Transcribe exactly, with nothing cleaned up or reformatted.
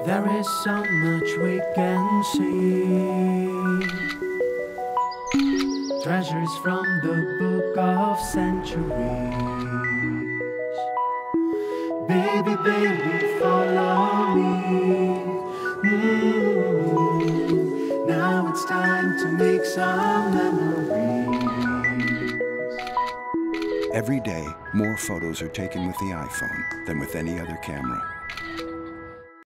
There is so much we can see. Treasures from the book of centuries. Baby, baby, follow me. Mm-hmm. Now it's time to make some memories. Every day, more photos are taken with the iPhone than with any other camera.